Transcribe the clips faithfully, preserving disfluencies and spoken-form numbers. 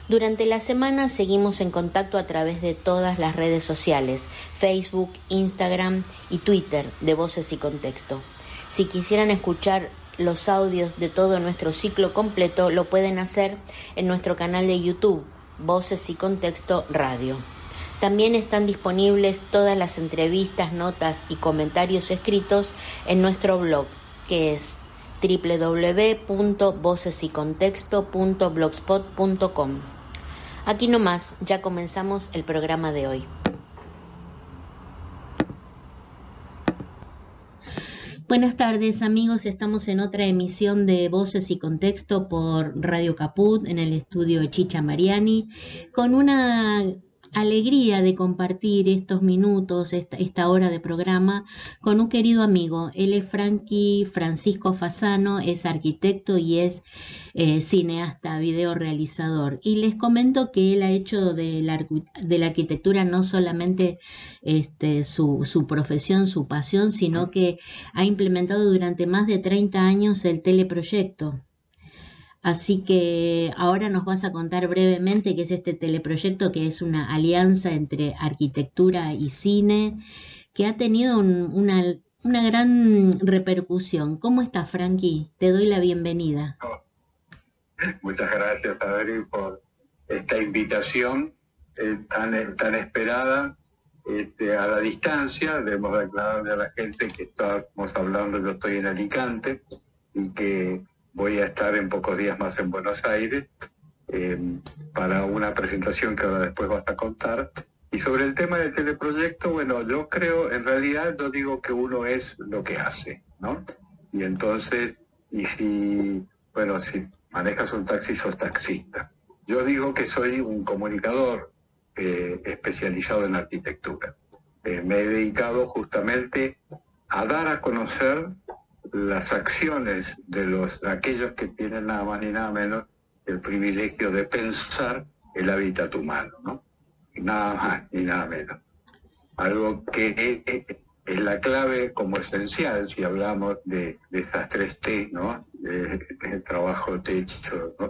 Durante la semana seguimos en contacto a través de todas las redes sociales, Facebook, Instagram y Twitter de Voces y Contexto. Si quisieran escuchar los audios de todo nuestro ciclo completo, lo pueden hacer en nuestro canal de YouTube, Voces y Contexto Radio. También están disponibles todas las entrevistas, notas y comentarios escritos en nuestro blog, que es doble u doble u doble u punto voces y contexto punto blogspot punto com. Aquí nomás, ya comenzamos el programa de hoy. Buenas tardes, amigos. Estamos en otra emisión de Voces y Contexto por Radio Caput, en el estudio de Chicha Mariani, con una alegría de compartir estos minutos, esta, esta hora de programa, con un querido amigo. Él es Franky Francisco Fasano, es arquitecto y es eh, cineasta, videorealizador. Y les comento que él ha hecho de la, de la arquitectura no solamente este, su, su profesión, su pasión, sino que ha implementado durante más de treinta años el teleproyecto. Así que ahora nos vas a contar brevemente qué es este teleproyecto, que es una alianza entre arquitectura y cine, que ha tenido un, una, una gran repercusión. ¿Cómo estás, Franky? Te doy la bienvenida. Oh, muchas gracias, Adri, por esta invitación eh, tan, tan esperada este, a la distancia. Debemos aclararle a la gente que estamos hablando, yo estoy en Alicante y que voy a estar en pocos días más en Buenos Aires eh, para una presentación que ahora después vas a contar. Y sobre el tema del teleproyecto, bueno, yo creo, en realidad yo digo que uno es lo que hace, ¿no? Y entonces, y si, bueno, si manejas un taxi, sos taxista. Yo digo que soy un comunicador eh, especializado en arquitectura. Eh, me he dedicado justamente a dar a conocer las acciones de los de aquellos que tienen nada más ni nada menos el privilegio de pensar el hábitat humano, ¿no? Nada más ni nada menos. Algo que es la clave como esencial si hablamos de, de esas tres T, ¿no? De, de trabajo, techo, ¿no?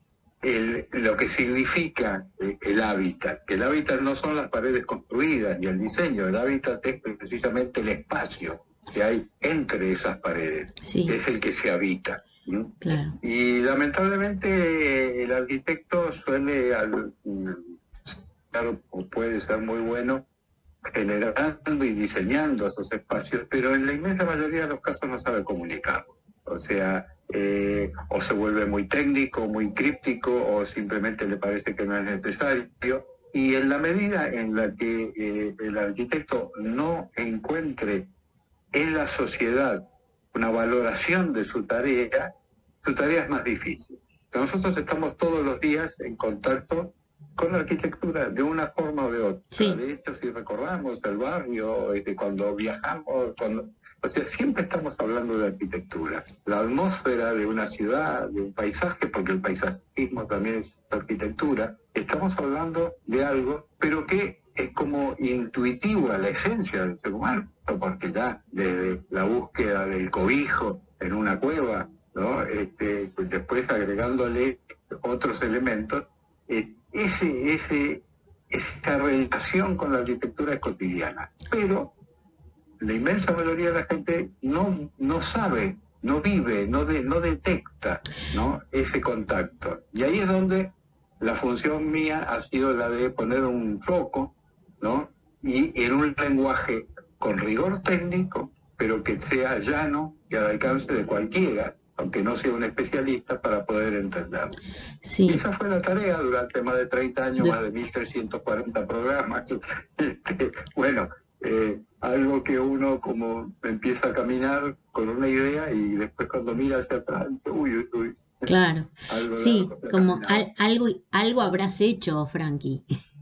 El, lo que significa el hábitat, que el hábitat no son las paredes construidas ni el diseño, el hábitat es precisamente el espacio que hay entre esas paredes, sí. Es el que se habita. ¿No? Claro. Y lamentablemente el arquitecto suele, al, claro, puede ser muy bueno generando y diseñando esos espacios, pero en la inmensa mayoría de los casos no sabe comunicarlo. O sea, eh, o se vuelve muy técnico, muy críptico, o simplemente le parece que no es necesario. Y en la medida en la que eh, el arquitecto no encuentre en la sociedad una valoración de su tarea, su tarea es más difícil. Nosotros estamos todos los días en contacto con la arquitectura de una forma o de otra. Sí. De hecho, si recordamos el barrio, este, cuando viajamos, cuando, o sea, siempre estamos hablando de arquitectura. La atmósfera de una ciudad, de un paisaje, porque el paisajismo también es arquitectura. Estamos hablando de algo, pero que es como intuitivo a la esencia del ser humano, porque ya desde la búsqueda del cobijo en una cueva, ¿no? Este, pues después agregándole otros elementos, eh, ese, ese, esa relación con la arquitectura es cotidiana. Pero la inmensa mayoría de la gente no, no sabe, no vive, no, de, no detecta, ¿no? ese contacto. Y ahí es donde la función mía ha sido la de poner un foco, ¿no? Y en un lenguaje con rigor técnico, pero que sea llano y al alcance de cualquiera, aunque no sea un especialista, para poder entenderlo. Sí. Y esa fue la tarea durante más de treinta años, de... más de mil trescientos cuarenta programas. Este, bueno, eh, algo que uno como empieza a caminar con una idea y después cuando mira hacia atrás, dice, uy, uy, uy. Claro, algo sí, como al, caminado. algo, algo habrás hecho, Franky.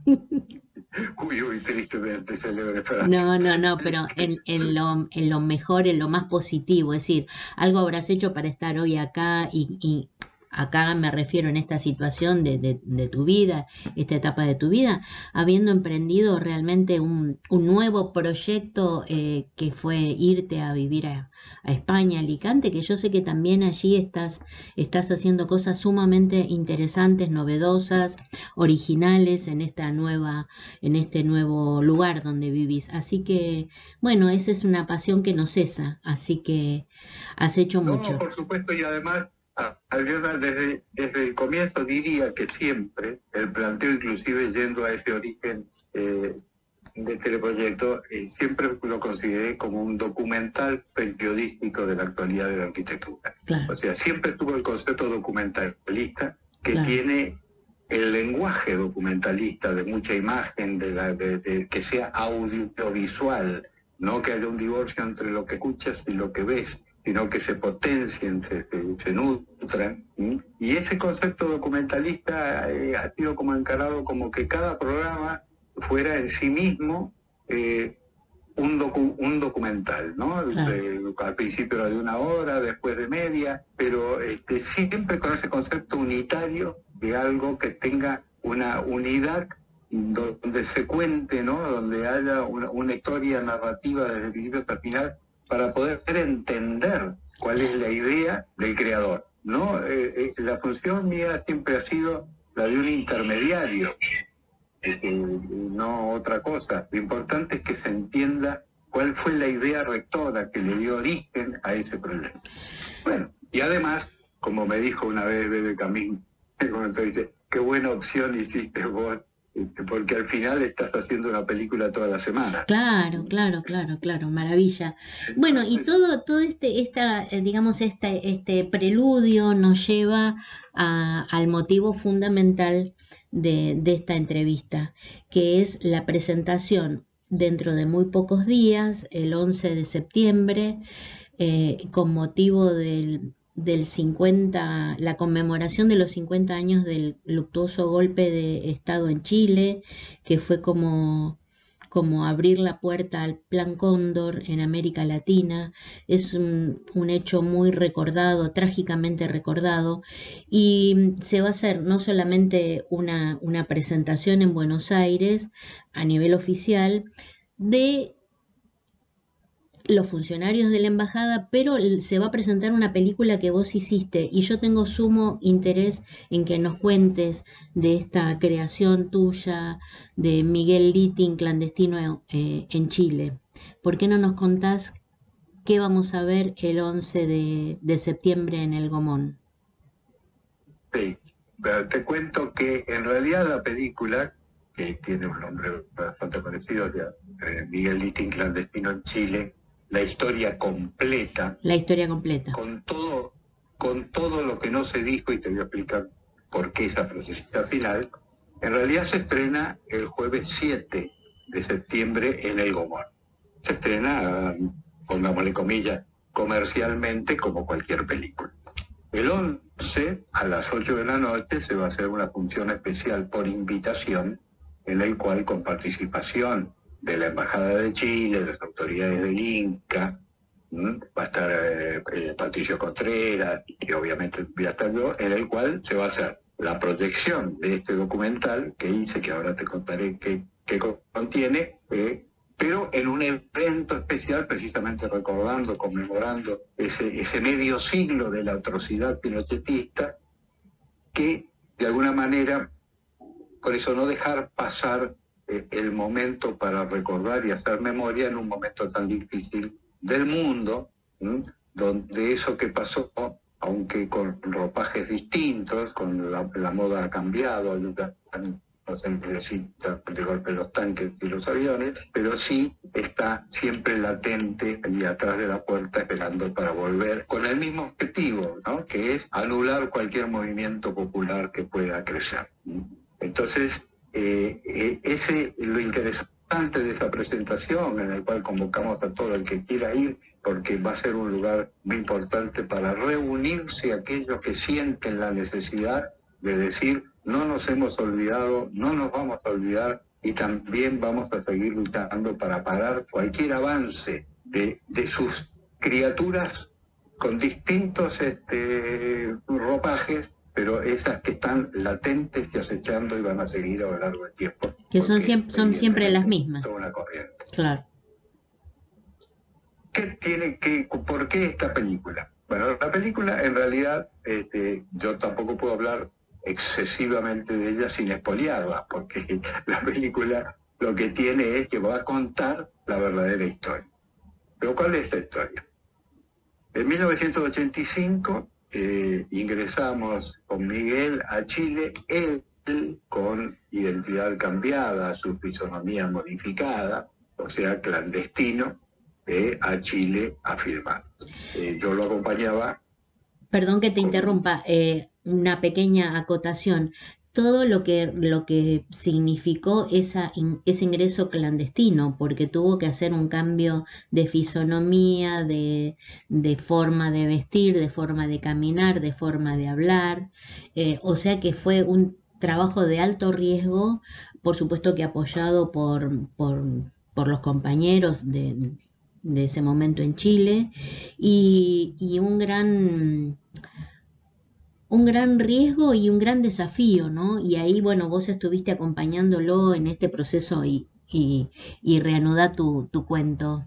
Uy, uy, tristemente célebre frase. No, no, no, pero en, en, lo, en lo mejor, en lo más positivo, es decir, algo habrás hecho para estar hoy acá y, y acá me refiero en esta situación de, de, de tu vida, esta etapa de tu vida, habiendo emprendido realmente un, un nuevo proyecto eh, que fue irte a vivir a, a España, Alicante, que yo sé que también allí estás, estás haciendo cosas sumamente interesantes, novedosas, originales en esta nueva, en este nuevo lugar donde vivís. Así que, bueno, esa es una pasión que no cesa, así que has hecho mucho. No, por supuesto, y además, Adriana, desde, desde el comienzo diría que siempre, el planteo inclusive yendo a ese origen eh, de este proyecto, eh, siempre lo consideré como un documental periodístico de la actualidad de la arquitectura. Claro. O sea, siempre tuvo el concepto documentalista que Claro. tiene el lenguaje documentalista de mucha imagen, de, la, de, de que sea audiovisual, no que haya un divorcio entre lo que escuchas y lo que ves, sino que se potencien, se, se, se nutran. ¿sí? Y ese concepto documentalista eh, ha sido como encarado como que cada programa fuera en sí mismo eh, un, docu un documental, ¿no? Claro. De, al principio era de una hora, después de media, pero este, siempre con ese concepto unitario de algo que tenga una unidad donde se cuente, ¿no? Donde haya una, una historia narrativa desde el principio hasta el final para poder entender cuál es la idea del creador, ¿no? Eh, eh, la función mía siempre ha sido la de un intermediario, eh, eh, no otra cosa. Lo importante es que se entienda cuál fue la idea rectora que le dio origen a ese proyecto. Bueno, y además, como me dijo una vez Bebe Camín, dice, qué buena opción hiciste vos, porque al final estás haciendo una película toda la semana. Claro, claro, claro, claro, maravilla. Bueno, y todo, todo este, esta, eh, digamos, este, este preludio nos lleva a, al motivo fundamental de, de esta entrevista, que es la presentación dentro de muy pocos días, el once de septiembre, eh, con motivo del del cincuenta, la conmemoración de los cincuenta años del luctuoso golpe de Estado en Chile, que fue como, como abrir la puerta al Plan Cóndor en América Latina. Es un, un hecho muy recordado, trágicamente recordado, y se va a hacer no solamente una, una presentación en Buenos Aires a nivel oficial de los funcionarios de la embajada, pero se va a presentar una película que vos hiciste y yo tengo sumo interés en que nos cuentes de esta creación tuya de Miguel Litting, clandestino eh, en Chile. ¿Por qué no nos contás qué vamos a ver el once de, de septiembre en el Gomón? Sí, te cuento que en realidad la película, que tiene un nombre bastante parecido, ya, eh, Miguel Litting, clandestino en Chile, la historia completa. La historia completa. Con todo, con todo lo que no se dijo, y te voy a explicar por qué esa procesita final, en realidad se estrena el jueves siete de septiembre en el Gomón. Se estrena, pongámosle comillas, comercialmente como cualquier película. El once, a las ocho de la noche, se va a hacer una función especial por invitación, en la cual, con participación de la Embajada de Chile, de las autoridades del Inca, ¿m? va a estar eh, eh, Patricio Contreras, y obviamente voy a estar yo, en el cual se va a hacer la proyección de este documental que hice, que ahora te contaré qué, qué contiene, eh, pero en un evento especial, precisamente recordando, conmemorando ese, ese medio siglo de la atrocidad pinochetista, que de alguna manera, por eso no dejar pasar eh, el momento para recordar y hacer memoria en un momento tan difícil del mundo, ¿m? Donde eso que pasó, aunque con ropajes distintos, con la, la moda ha cambiado, no se necesita de golpe los tanques y los aviones, pero sí está siempre latente y atrás de la puerta esperando para volver con el mismo objetivo, ¿no? Que es anular cualquier movimiento popular que pueda crecer. Entonces, eh, eh, ese lo interesante de esa presentación, en el cual convocamos a todo el que quiera ir, porque va a ser un lugar muy importante para reunirse aquellos que sienten la necesidad de decir, no nos hemos olvidado, no nos vamos a olvidar, y también vamos a seguir luchando para parar cualquier avance de, de sus criaturas con distintos este, ropajes, pero esas que están latentes y acechando y van a seguir a lo largo del tiempo. Que son siempre, son siempre las mismas. Toda una corriente. Claro. ¿Qué tiene que, ¿Por qué esta película? Bueno, la película en realidad, este, yo tampoco puedo hablar excesivamente de ella sin espoliarla, porque la película lo que tiene es que va a contar la verdadera historia. Pero ¿cuál es la historia? En mil novecientos ochenta y cinco eh, ingresamos con Miguel a Chile, él con identidad cambiada, su fisonomía modificada, o sea, clandestino, eh, a Chile a filmar. Eh, yo lo acompañaba. Perdón que te con... interrumpa, eh, una pequeña acotación. Todo lo que, lo que significó esa, ese ingreso clandestino, porque tuvo que hacer un cambio de fisonomía, de, de forma de vestir, de forma de caminar, de forma de hablar, eh, o sea que fue un trabajo de alto riesgo, por supuesto que apoyado por, por, por los compañeros de, de ese momento en Chile, y, y un gran... un gran riesgo y un gran desafío, ¿no? Y ahí, bueno, vos estuviste acompañándolo en este proceso y, y, y reanuda tu, tu cuento.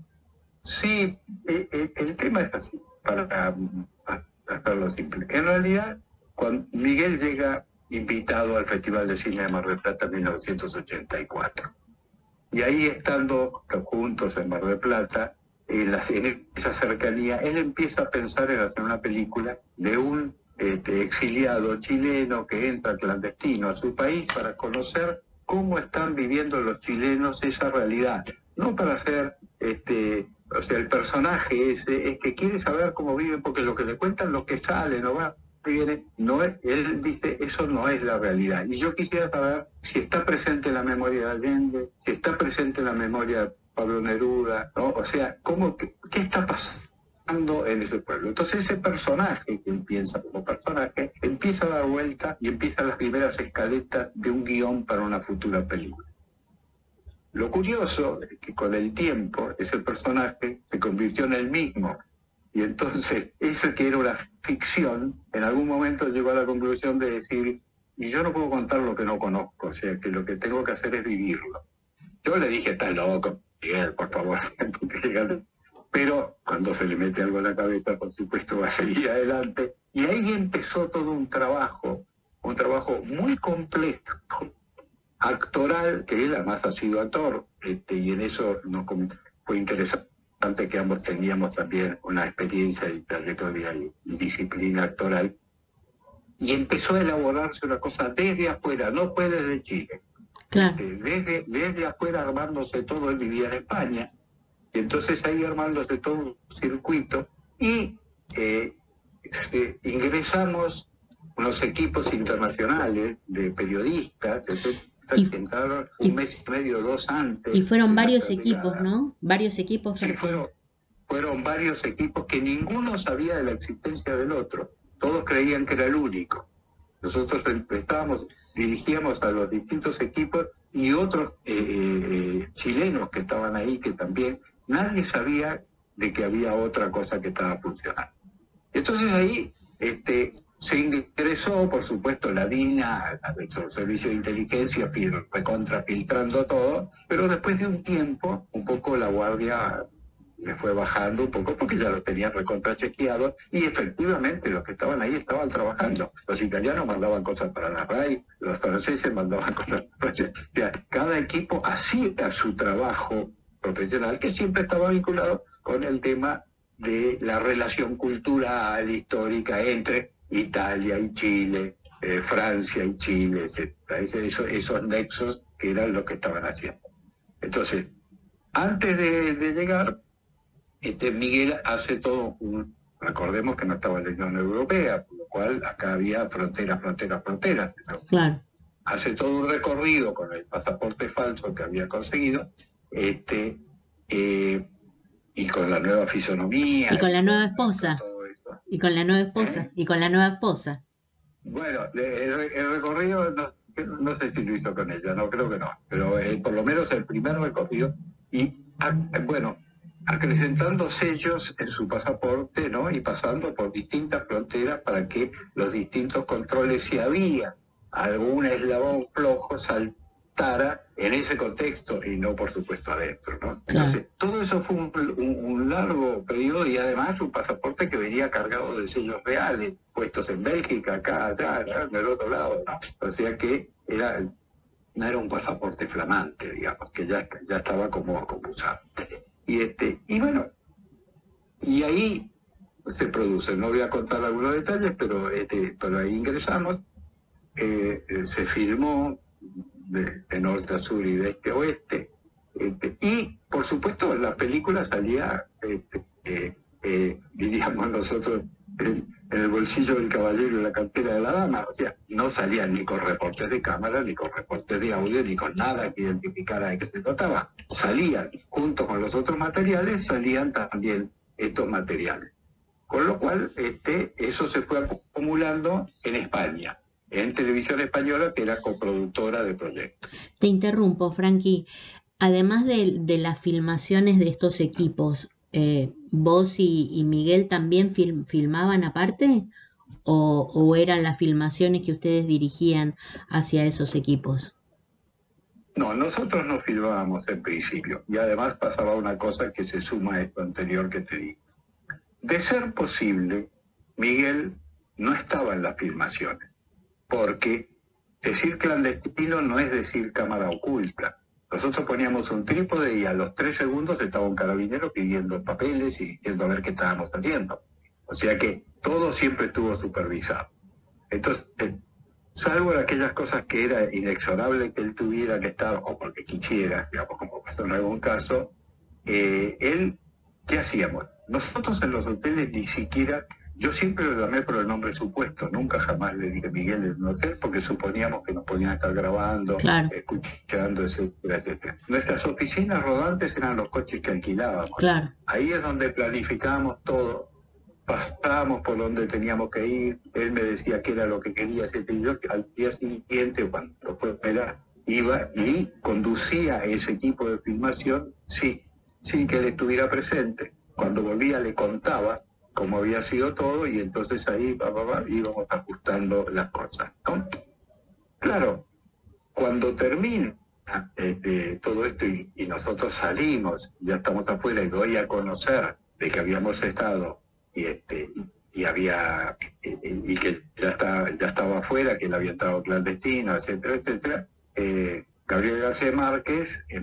Sí, el, el tema es así, para hacerlo simple. En realidad, cuando Miguel llega invitado al Festival de Cine de Mar del Plata en mil novecientos ochenta y cuatro. Y ahí, estando juntos en Mar del Plata, en, la, en esa cercanía, él empieza a pensar en hacer una película de un Este, exiliado chileno que entra clandestino a su país para conocer cómo están viviendo los chilenos esa realidad. No para hacer, este, o sea, el personaje ese es que quiere saber cómo viven, porque lo que le cuentan, lo que sale, no va, viene, no es, él dice, eso no es la realidad. Y yo quisiera saber si está presente en la memoria de Allende, si está presente en la memoria de Pablo Neruda, ¿no? O sea, ¿cómo, qué, qué está pasando en ese pueblo? Entonces ese personaje que él piensa como personaje empieza a dar vuelta y empiezan las primeras escaletas de un guión para una futura película. Lo curioso es que con el tiempo ese personaje se convirtió en el mismo, y entonces eso que era una ficción en algún momento llegó a la conclusión de decir, y yo no puedo contar lo que no conozco, o sea que lo que tengo que hacer es vivirlo. Yo le dije, estás loco, Miguel, por favor. Pero cuando se le mete algo en la cabeza, por supuesto, va a seguir adelante. Y ahí empezó todo un trabajo, un trabajo muy complejo, actoral, que él además ha sido actor, este, y en eso nos fue interesante que ambos teníamos también una experiencia y trayectoria y, y disciplina actoral. Y empezó a elaborarse una cosa desde afuera, no fue desde Chile. Claro. Este, desde, desde afuera armándose todo, él vivía en España. Y entonces ahí armándose todo un circuito y eh, este, ingresamos unos equipos internacionales de periodistas, etcétera, y, que entraron un y, mes y medio, dos antes. Y fueron varios equipos, ¿no? Varios equipos. Sí, fueron, fueron varios equipos que ninguno sabía de la existencia del otro. Todos creían que era el único. Nosotros estábamos, dirigíamos a los distintos equipos y otros eh, eh, chilenos que estaban ahí que también... Nadie sabía de que había otra cosa que estaba funcionando. Entonces ahí este, se ingresó, por supuesto, la DINA, el servicio de inteligencia, recontra filtrando todo, pero después de un tiempo, un poco la guardia le fue bajando un poco porque ya lo tenían recontra chequeado y efectivamente los que estaban ahí estaban trabajando. Los italianos mandaban cosas para la RAI, los franceses mandaban cosas para... O sea, cada equipo hacía su trabajo profesional, que siempre estaba vinculado con el tema de la relación cultural, histórica entre Italia y Chile, eh, Francia y Chile, etcétera. Esos, esos nexos que eran lo que estaban haciendo. Entonces, antes de, de llegar, este, Miguel hace todo un... Recordemos que no estaba en la Unión Europea, por lo cual acá había fronteras, fronteras, fronteras, ¿no? Claro. Hace todo un recorrido con el pasaporte falso que había conseguido, este, eh, y con la nueva fisonomía. Y con la nueva esposa. Y con la nueva esposa. ¿Eh? Y con la nueva esposa. Bueno, el, el recorrido, no, no sé si lo hizo con ella, no creo que no, pero eh, por lo menos el primer recorrido. Y ah, bueno, acrecentando sellos en su pasaporte, ¿no? Y pasando por distintas fronteras para que los distintos controles, si había algún eslabón flojo, saltara en ese contexto y no, por supuesto, adentro, ¿no? Entonces, claro, todo eso fue un, un, un largo periodo y además un pasaporte que venía cargado de sellos reales, puestos en Bélgica, acá, allá, allá, en el otro lado, ¿no? O sea que era, no era un pasaporte flamante, digamos, que ya, ya estaba como, como usado. Y, este, y bueno, y ahí se produce, no voy a contar algunos detalles, pero, este, pero ahí ingresamos, eh, eh, se filmó de, de norte a sur y de este a oeste, este, y por supuesto la película salía, este, eh, eh, diríamos nosotros, en, en el bolsillo del caballero y la cartera de la dama, o sea, no salían ni con reportes de cámara, ni con reportes de audio, ni con nada que identificara de qué se trataba. Salían, junto con los otros materiales, salían también estos materiales. Con lo cual, este, eso se fue acumulando en España, en Televisión Española, que era coproductora del proyecto. Te interrumpo, Frankie. Además de, de las filmaciones de estos equipos, eh, ¿vos y, y Miguel también film, filmaban aparte? O, ¿O eran las filmaciones que ustedes dirigían hacia esos equipos? No, nosotros no filmábamos en principio. Y además pasaba una cosa que se suma a esto anterior que te digo. De ser posible, Miguel no estaba en las filmaciones, porque decir clandestino no es decir cámara oculta. Nosotros poníamos un trípode y a los tres segundos estaba un carabinero pidiendo papeles y diciendo a ver qué estábamos haciendo. O sea que todo siempre estuvo supervisado. Entonces, salvo en aquellas cosas que era inexorable que él tuviera que estar, o porque quisiera, digamos, como pasó en algún caso, eh, él, ¿qué hacíamos? Nosotros en los hoteles ni siquiera, yo siempre lo llamé por el nombre supuesto, nunca jamás le dije Miguel en un hotel, porque suponíamos que nos podían estar grabando, claro, escuchando, etcétera, etcétera. Nuestras oficinas rodantes eran los coches que alquilábamos. Claro. Ahí es donde planificábamos todo, pasábamos por donde teníamos que ir, él me decía qué era lo que quería hacer, y yo al día siguiente, cuando fue a esperar, iba y conducía ese equipo de filmación, sí, sin que él estuviera presente. Cuando volvía le contaba cómo había sido todo y entonces ahí bah, bah, bah, íbamos ajustando las cosas, ¿no? Claro, cuando termina este, todo esto y, y nosotros salimos, ya estamos afuera y doy a conocer de que habíamos estado y este y había y, y que ya estaba, ya estaba afuera, que él había entrado clandestino, etcétera, etcétera, eh, Gabriel García Márquez eh,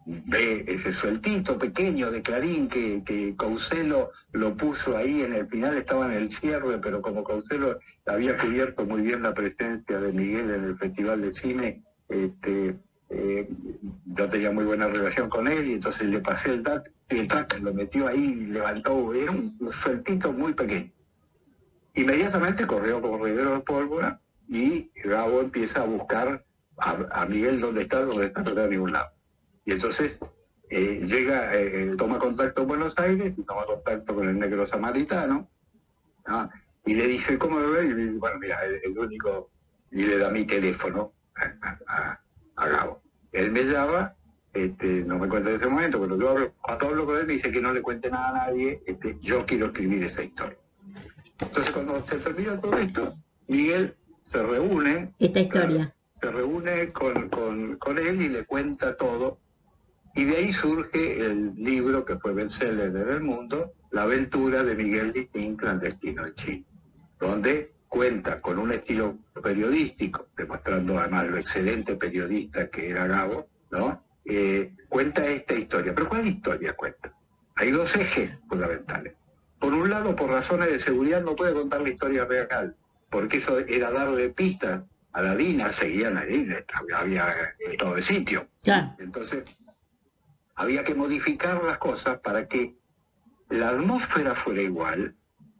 ve ese sueltito pequeño de Clarín que, que Couselo lo puso ahí en el final, estaba en el cierre, pero como Couselo había cubierto muy bien la presencia de Miguel en el Festival de Cine, este, eh, yo tenía muy buena relación con él y entonces le pasé el dato y el tac, lo metió ahí, levantó, era un sueltito muy pequeño. Inmediatamente corrió como Rivero de Pólvora y Gabo empieza a buscar A, a Miguel dónde está, dónde está, no está a ningún lado. Y entonces eh, llega, eh, toma contacto con Buenos Aires, y toma contacto con el negro samaritano, ¿no? Y le dice, ¿cómo lo ve? Y le dice, bueno, mira, el, el único, y le da mi teléfono a, a, a Gabo. Él me llama, este, no me cuenta en ese momento, pero yo hablo, cuando hablo con él me dice que no le cuente nada a nadie, este, yo quiero escribir esa historia. Entonces cuando se termina todo esto, Miguel se reúne. Esta historia. Se reúne con, con, con él y le cuenta todo, y de ahí surge el libro que fue bestseller en el mundo, La aventura de Miguel Litín, clandestino en Chile, donde cuenta con un estilo periodístico, demostrando además lo excelente periodista que era Gabo, ¿no? Eh, cuenta esta historia. ¿Pero cuál historia cuenta? Hay dos ejes fundamentales. Por un lado, por razones de seguridad no puede contar la historia real, porque eso era darle pistas a la DINA, seguían ahí, había estado de sitio. Claro. Entonces, había que modificar las cosas para que la atmósfera fuera igual,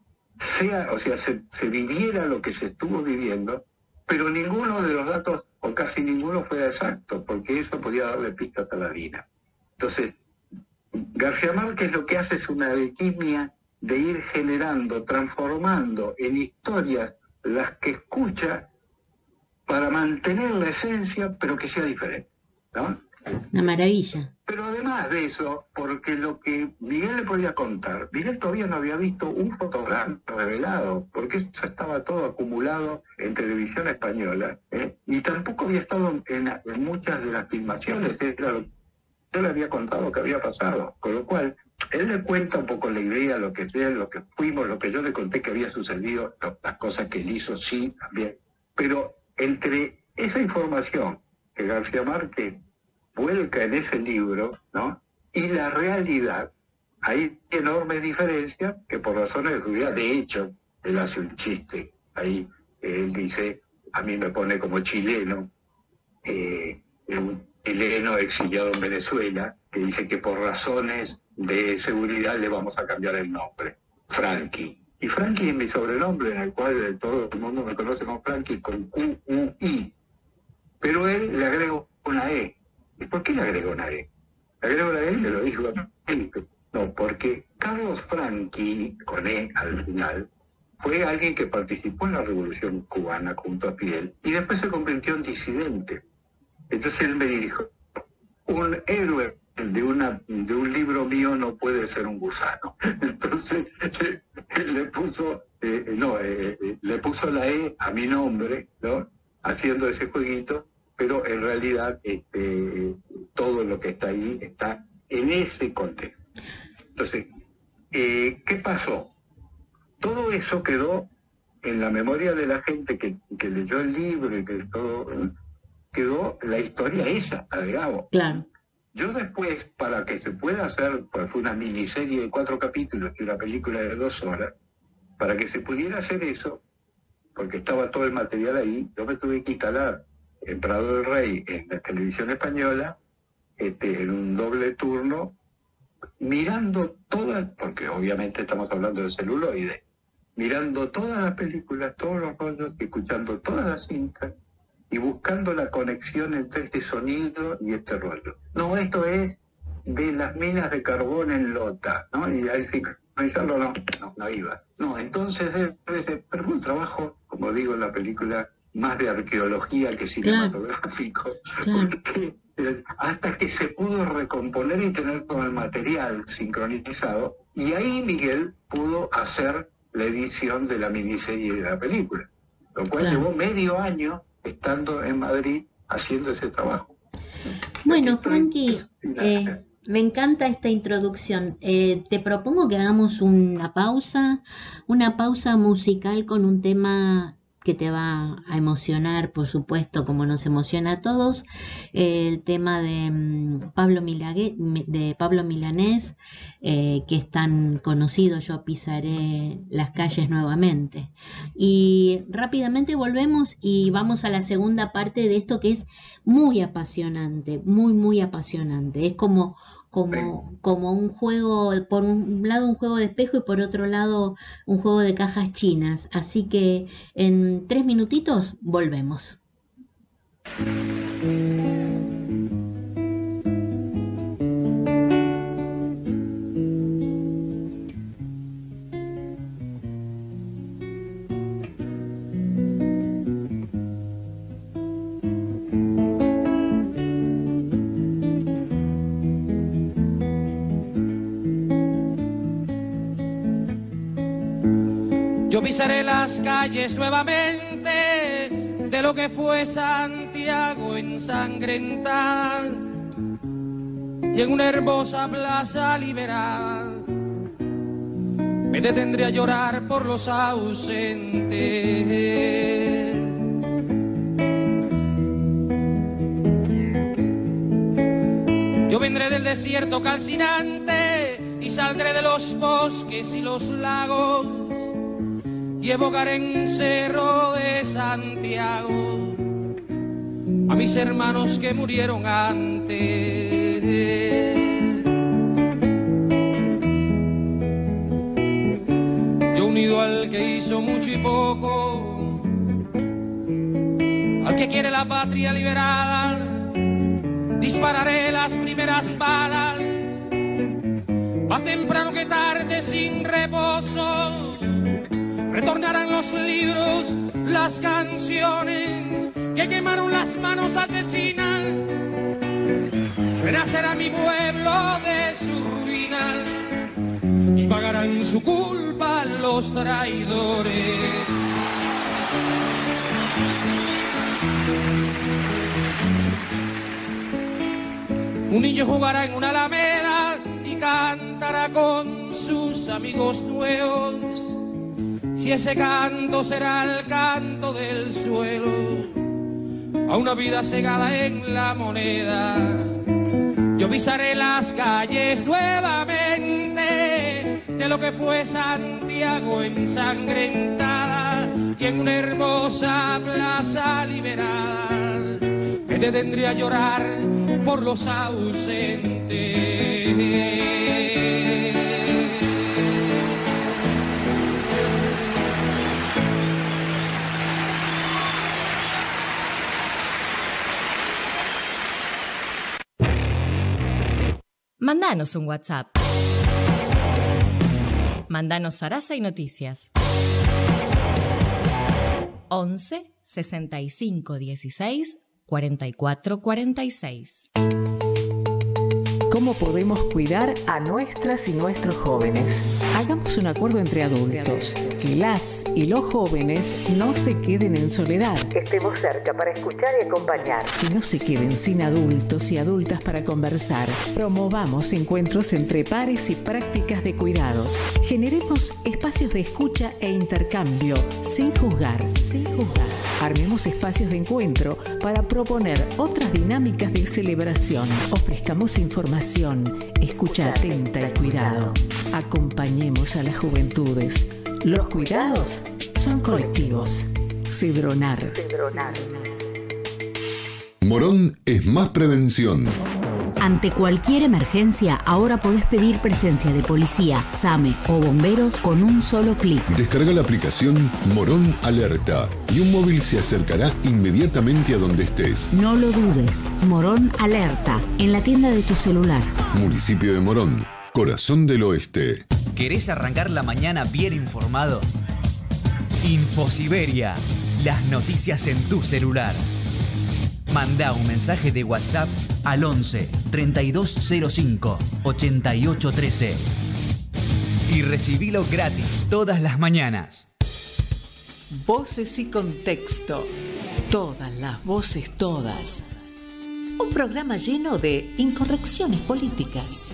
sea, o sea, se, se viviera lo que se estuvo viviendo, pero ninguno de los datos, o casi ninguno, fuera exacto, porque eso podía darle pistas a la DINA. Entonces, García Márquez lo que hace es una alquimia de ir generando, transformando en historias las que escucha, para mantener la esencia, pero que sea diferente, ¿no? Una maravilla. Pero además de eso, porque lo que Miguel le podía contar, Miguel todavía no había visto un fotograma revelado, porque eso estaba todo acumulado en televisión española, ¿eh? Y tampoco había estado en, en muchas de las filmaciones, era lo que yo le había contado que había pasado, con lo cual él le cuenta un poco la idea, lo que sea, lo que fuimos, lo que yo le conté que había sucedido, las cosas que él hizo, sí, también. Pero entre esa información que García Márquez vuelca en ese libro, ¿no?, y la realidad, hay enormes diferencias que por razones de seguridad, de hecho, él hace un chiste, ahí él dice, a mí me pone como chileno, eh, un chileno exiliado en Venezuela, que dice que por razones de seguridad le vamos a cambiar el nombre, Frankie. Y Frankie es mi sobrenombre, en el cual todo el mundo me conoce como Frankie, con Q U I. Pero él le agregó una E. ¿Y por qué le agregó una E? Le agregó una E y le lo dijo a Felipe. No, porque Carlos Franqui, con E al final, fue alguien que participó en la Revolución Cubana junto a Fidel y después se convirtió en disidente. Entonces él me dijo, un héroe de una de un libro mío no puede ser un gusano. Entonces le puso eh, no eh, le puso la E a mi nombre, ¿no?, haciendo ese jueguito, pero en realidad este, todo lo que está ahí está en ese contexto. Entonces, eh, ¿qué pasó? Todo eso quedó en la memoria de la gente que, que leyó el libro y que todo, quedó la historia esa, digamos. Claro. Yo después, para que se pueda hacer, pues fue una miniserie de cuatro capítulos y una película de dos horas, para que se pudiera hacer eso, porque estaba todo el material ahí, yo me tuve que instalar en Prado del Rey, en la televisión española, este, en un doble turno, mirando todas, porque obviamente estamos hablando de celuloide, mirando todas las películas, todos los rollos, escuchando todas las cintas, y buscando la conexión entre este sonido y este rollo. No, esto es de las minas de carbón en Lota, ¿no? Y ahí sincronizarlo, no, no, no iba. No, entonces debe ser, pero fue un trabajo, como digo en la película, más de arqueología que cinematográfico, claro. Porque eh, hasta que se pudo recomponer y tener todo el material sincronizado, y ahí Miguel pudo hacer la edición de la miniserie de la película, lo cual claro. llevó medio año estando en Madrid haciendo ese trabajo. Bueno, Franqui, eh, me encanta esta introducción. Eh, te propongo que hagamos una pausa, una pausa musical con un tema que te va a emocionar, por supuesto, como nos emociona a todos, eh, el tema de, um, Pablo Milague, de Pablo Milanés, eh, que es tan conocido, Yo pisaré las calles nuevamente. Y rápidamente volvemos y vamos a la segunda parte de esto, que es muy apasionante, muy, muy apasionante. Es como... Como, como un juego, por un lado un juego de espejo y por otro lado un juego de cajas chinas. Así que en tres minutitos volvemos. Yo pisaré las calles nuevamente de lo que fue Santiago ensangrentada y en una hermosa plaza liberada me detendré a llorar por los ausentes. Yo vendré del desierto calcinante y saldré de los bosques y los lagos y evocaré en Cerro de Santiago a mis hermanos que murieron antes. Yo unido al que hizo mucho y poco, al que quiere la patria liberada, dispararé las primeras balas, más temprano que tarde sin reposo. Retornarán los libros, las canciones que quemaron las manos asesinas. renacerá mi pueblo de su ruina y pagarán su culpa los traidores. Un niño jugará en una alameda y cantará con sus amigos nuevos. Si ese canto será el canto del suelo, a una vida cegada en la moneda, yo pisaré las calles nuevamente de lo que fue Santiago ensangrentada, y en una hermosa plaza liberada me detendré a llorar por los ausentes. Mandanos un WhatsApp. Mandanos Sarasa y Noticias. once sesenta y cinco dieciséis cuarenta y cuatro cuarenta y seis. ¿Cómo podemos cuidar a nuestras y nuestros jóvenes? Hagamos un acuerdo entre adultos, que las y los jóvenes no se queden en soledad. Estemos cerca para escuchar y acompañar. Que no se queden sin adultos y adultas para conversar. Promovamos encuentros entre pares y prácticas de cuidados. Generemos espacios de escucha e intercambio, sin juzgar, sin juzgar. Armemos espacios de encuentro para proponer otras dinámicas de celebración. Ofrezcamos información, escucha atenta y cuidado. Acompañemos a las juventudes. Los cuidados son colectivos. Cedronar. Morón es más prevención. Ante cualquier emergencia, ahora podés pedir presencia de policía, SAME o bomberos con un solo clic. Descarga la aplicación Morón Alerta y un móvil se acercará inmediatamente a donde estés. No lo dudes. Morón Alerta, en la tienda de tu celular. Municipio de Morón, corazón del oeste. ¿Querés arrancar la mañana bien informado? Infosiberia, las noticias en tu celular. Manda un mensaje de WhatsApp al once treinta y dos cero cinco ochenta y ocho trece y recibilo gratis todas las mañanas. Voces y contexto. Todas las voces, todas. Un programa lleno de incorrecciones políticas.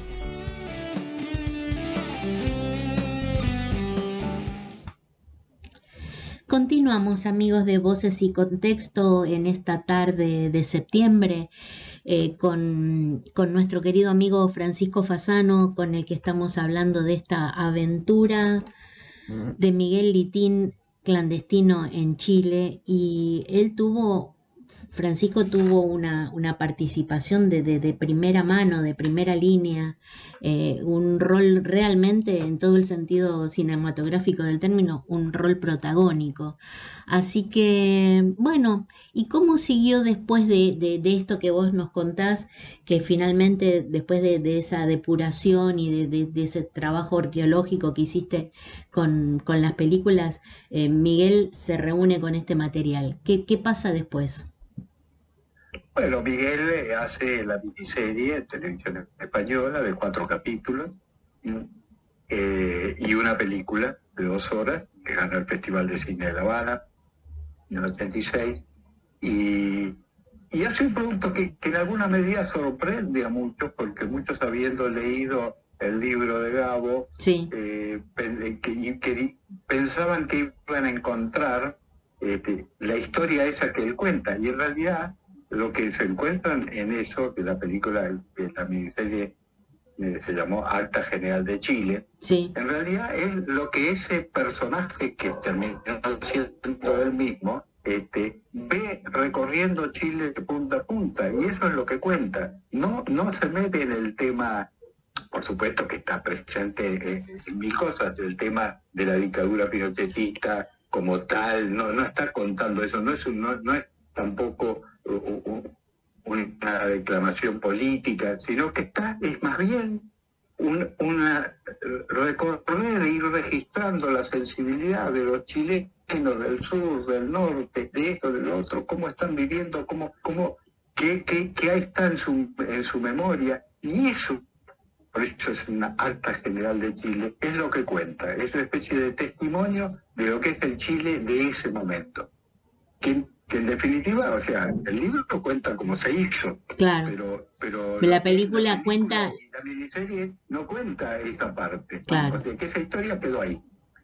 Continuamos, amigos de Voces y Contexto, en esta tarde de septiembre eh, con, con nuestro querido amigo Francisco Fasano, con el que estamos hablando de esta aventura de Miguel Litín clandestino en Chile. Y él tuvo, Francisco tuvo una, una participación de, de, de primera mano, de primera línea, eh, un rol realmente, en todo el sentido cinematográfico del término, un rol protagónico. Así que, bueno, ¿y cómo siguió después de, de, de esto que vos nos contás, que finalmente después de, de esa depuración y de, de, de ese trabajo arqueológico que hiciste con, con las películas, eh, Miguel se reúne con este material? ¿Qué, qué pasa después? Bueno, Miguel hace la miniserie en televisión española de cuatro capítulos eh, y una película de dos horas que ganó el Festival de Cine de La Habana en el ochenta y seis, y, y hace un producto que, que en alguna medida sorprende a muchos, porque muchos, habiendo leído el libro de Gabo, sí. eh, que, que pensaban que iban a encontrar eh, la historia esa que él cuenta, y en realidad lo que se encuentran en eso, que la película, que la miniserie eh, se llamó Acta General de Chile, sí. En realidad es lo que ese personaje, que terminó siendo él mismo, este, ve recorriendo Chile de punta a punta, y eso es lo que cuenta. No, no se mete en el tema, por supuesto que está presente en, en mil cosas, el tema de la dictadura pinochetista como tal, no, no está contando eso, no es, un, no, no es tampoco una declamación política, sino que está, es más bien un, una recorrer e ir registrando la sensibilidad de los chilenos del sur, del norte, de esto, del otro, cómo están viviendo, cómo, cómo que, que, que ahí está en su, en su memoria, y eso, por eso es una acta general de Chile, es lo que cuenta, es una especie de testimonio de lo que es el Chile de ese momento. Que, que en definitiva, o sea, el libro cuenta cómo se hizo, claro. pero, pero la, la, película la película cuenta... y la miniserie no cuenta esa parte, claro. O sea, que esa historia quedó ahí.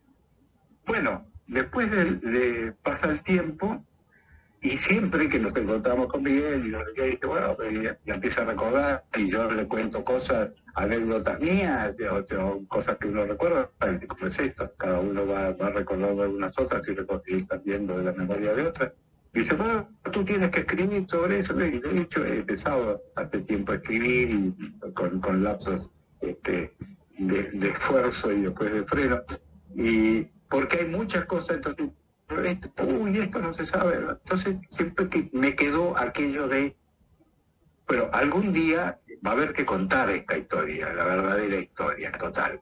Bueno, después de, de pasa el tiempo, y siempre que nos encontramos con Miguel y nos dice, bueno, y empieza a recordar, y yo le cuento cosas, anécdotas mías, o, o cosas que uno recuerda, como es esto, cada uno va, va recordando algunas otras y, y está viendo de la memoria de otras. Y dice, bueno, tú tienes que escribir sobre eso. Y de hecho he empezado hace tiempo a escribir y con, con lapsos este, de, de esfuerzo y después de freno. Y porque hay muchas cosas, entonces, esto, uy, esto no se sabe. Entonces siempre que me quedó aquello de, pero algún día va a haber que contar esta historia, la verdadera historia total.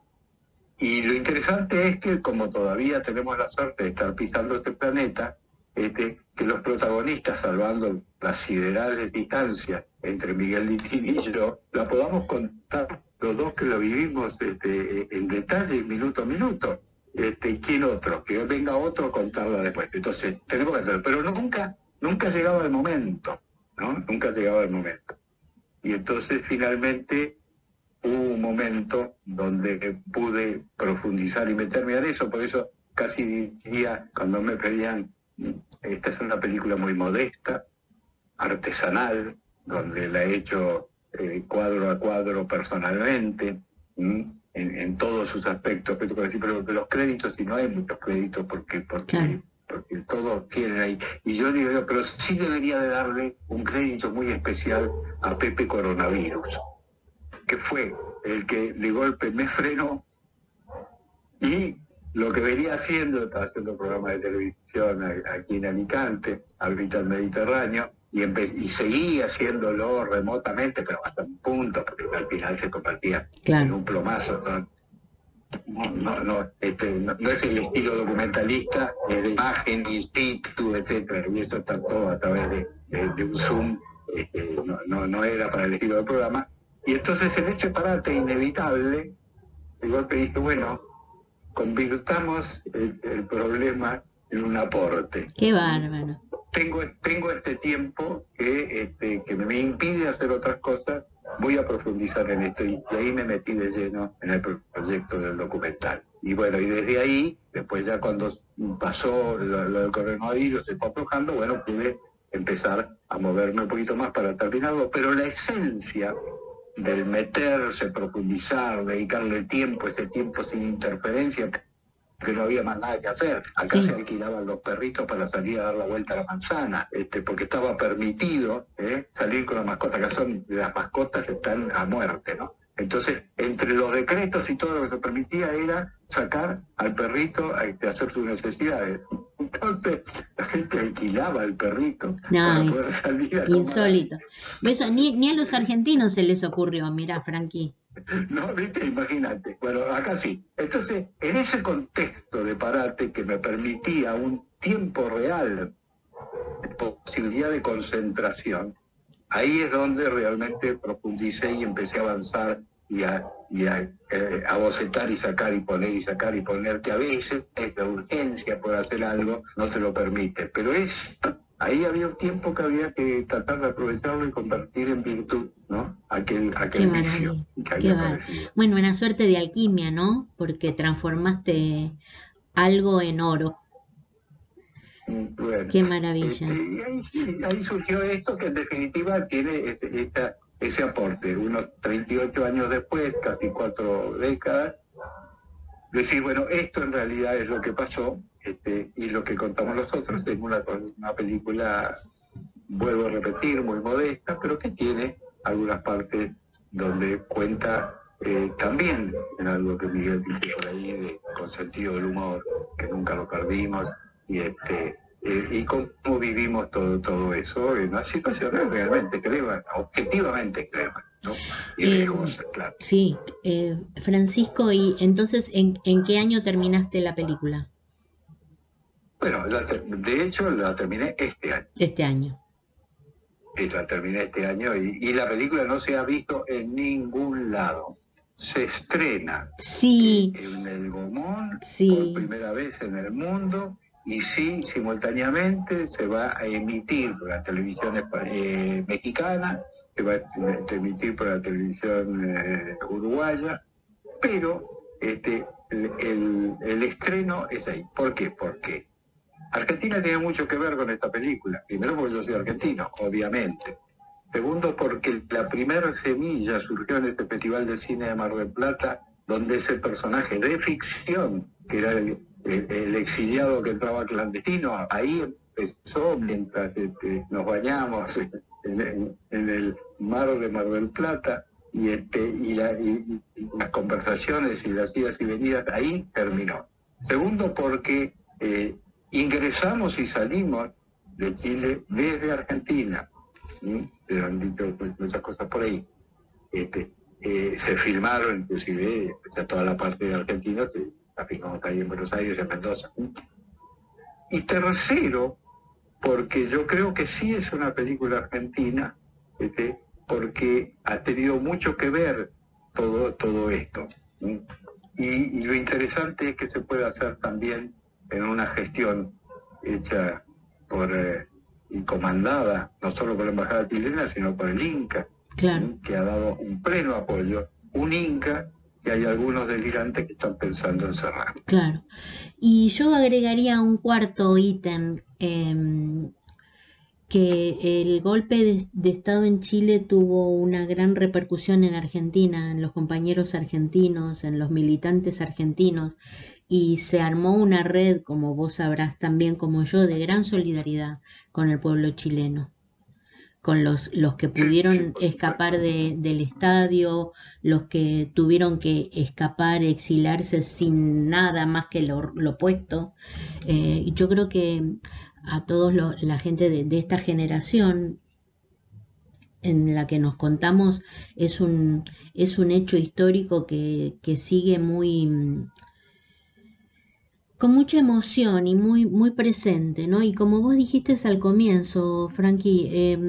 Y lo interesante es que como todavía tenemos la suerte de estar pisando este planeta, este, que los protagonistas, salvando las siderales distancias entre Miguel Litín y yo, la podamos contar los dos que lo vivimos este, en detalle, minuto a minuto. Este, ¿quién otro? Que venga otro a contarla después. Entonces, tenemos que hacerlo. Pero nunca, nunca llegaba el momento, ¿no? Nunca llegaba el momento. Y entonces, finalmente, hubo un momento donde pude profundizar y meterme en eso. Por eso, casi diría, cuando me pedían, esta es una película muy modesta, artesanal, donde la he hecho eh, cuadro a cuadro personalmente, ¿m? En, en todos sus aspectos, pero, pero los créditos, y no hay muchos créditos porque, porque, claro. porque todos tienen ahí. Y yo digo, pero sí debería de darle un crédito muy especial a Pepe Coronavirus, que fue el que de golpe me frenó y lo que venía haciendo, estaba haciendo un programa de televisión aquí en Alicante, Habitat Mediterráneo, y, y seguía haciéndolo remotamente, pero hasta un punto, porque al final se convertía claro. en un plomazo. ¿no? No, no, no, este, no, no es el estilo documentalista, es de imagen, in situ, etcétera, y eso está todo a través de, de, de un Zoom, este, no, no, no era para el estilo del programa. Y entonces en ese parate inevitable, de golpe dije, bueno, convirtamos el, el problema en un aporte. ¡Qué bárbaro! Tengo, tengo este tiempo que, este, que me impide hacer otras cosas, voy a profundizar en esto, y, y ahí me metí de lleno en el proyecto del documental. Y bueno, y desde ahí, después ya cuando pasó lo, lo del coronavirus, se fue aflojando, bueno, pude empezar a moverme un poquito más para terminarlo, pero la esencia del meterse, profundizar, dedicarle tiempo, ese tiempo sin interferencia, que no había más nada que hacer. Acá sí. Se alquilaban los perritos para salir a dar la vuelta a la manzana, este, porque estaba permitido ¿eh? salir con las mascotas, que son, las mascotas están a muerte, ¿no? Entonces, entre los decretos y todo lo que se permitía era sacar al perrito a, a hacer sus necesidades. Entonces, la gente alquilaba al perrito no, para poder salir a insólito. Eso, ni, ni a los argentinos se les ocurrió, mirá, Franqui. No, viste, imagínate. Bueno, acá sí. Entonces, en ese contexto de parate que me permitía un tiempo real de posibilidad de concentración, ahí es donde realmente profundicé y empecé a avanzar y a, y a, eh, a bocetar y sacar y poner y sacar y poner, que a veces esta urgencia por hacer algo no se lo permite. Pero es, ahí había un tiempo que había que tratar de aprovecharlo y convertir en virtud, ¿no? Aquel, aquel vicio que había aparecido. Bueno, una suerte de alquimia, ¿no? Porque transformaste algo en oro. Bueno, qué maravilla. Este, y ahí, sí, ahí surgió esto que en definitiva tiene ese, esa, ese aporte. Unos treinta y ocho años después, casi cuatro décadas, decir, bueno, esto en realidad es lo que pasó, este, y lo que contamos nosotros es una, una película, vuelvo a repetir, muy modesta, pero que tiene algunas partes donde cuenta eh, también en algo que Miguel dice por ahí, de, con sentido del humor, que nunca lo perdimos, y este eh, y cómo vivimos todo todo eso en una situación realmente extrema, objetivamente extrema, ¿no? Y riesgosa, eh, claro. Sí, eh, Francisco, y entonces, ¿en, ¿en qué año terminaste la película? Bueno, la, de hecho la terminé este año. Este año. que la terminé este año, y, y la película no se ha visto en ningún lado. Se estrena sí. en el Gomón sí. por primera vez en el mundo, y sí, simultáneamente se va a emitir por la televisión eh, mexicana, se va a emitir por la televisión eh, uruguaya, pero este, el, el, el estreno es ahí. ¿Por qué? Porque Argentina tiene mucho que ver con esta película. Primero porque yo soy argentino, obviamente. Segundo porque la primera semilla surgió en este Festival de Cine de Mar del Plata, donde ese personaje de ficción, que era el, el, el exiliado que entraba clandestino, ahí empezó mientras este, nos bañamos en, en, en el mar de Mar del Plata, y, este, y, la, y, y las conversaciones y las idas y venidas, ahí terminó. Segundo porque eh, ingresamos y salimos de Chile desde Argentina. ¿Sí? Se han dicho pues, muchas cosas por ahí. Este, eh, se filmaron inclusive ya toda la parte de Argentina, se la filmamos ahí en Buenos Aires, en Mendoza. Y tercero, porque yo creo que sí es una película argentina, este, porque ha tenido mucho que ver todo, todo esto. ¿Sí? Y, y lo interesante es que se puede hacer también en una gestión hecha por... Eh, y comandada no solo por la embajada chilena, sino por el Inca, claro. ¿sí? Que ha dado un pleno apoyo. Un Inca que hay algunos delirantes que están pensando en cerrar. Claro. Y yo agregaría un cuarto ítem, eh, que el golpe de, de Estado en Chile tuvo una gran repercusión en Argentina, en los compañeros argentinos, en los militantes argentinos, y se armó una red, como vos sabrás también como yo, de gran solidaridad con el pueblo chileno, con los, los que pudieron escapar de, del estadio, los que tuvieron que escapar, exilarse sin nada más que lo, lo opuesto. Eh, y yo creo que a todos los, la gente de, de esta generación en la que nos contamos es un, es un hecho histórico que, que sigue muy... con mucha emoción y muy, muy presente, ¿no? Y como vos dijiste al comienzo, Frankie, eh,